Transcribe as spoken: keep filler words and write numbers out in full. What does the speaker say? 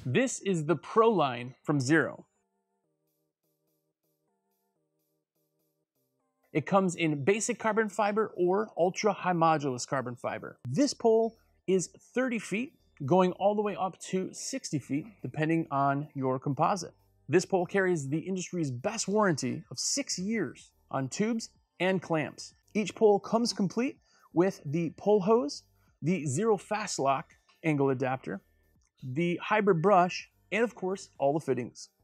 This is the Pro line from XERO. It comes in basic carbon fiber or ultra high modulus carbon fiber. This pole is thirty feet, going all the way up to sixty feet, depending on your composite. This pole carries the industry's best warranty of six years on tubes and clamps. Each pole comes complete with the pole hose, the XERO Fast Lock angle adapter, the hybrid brush, and of course, all the fittings.